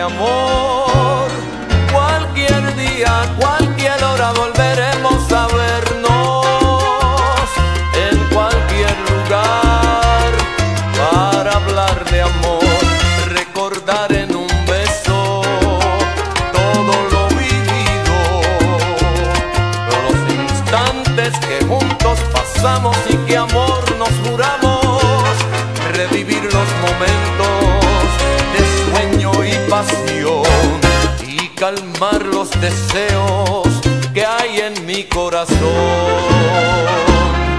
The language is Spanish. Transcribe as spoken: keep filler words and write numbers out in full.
amor. Cualquier día, cualquier hora volveremos a vernos, en cualquier lugar, para hablar de amor, recordar en un beso todo lo vivido, los instantes que juntos pasamos y que amor nos juramos, revivir los momentos de sueño y pasión y calmar los deseos que hay en mi corazón.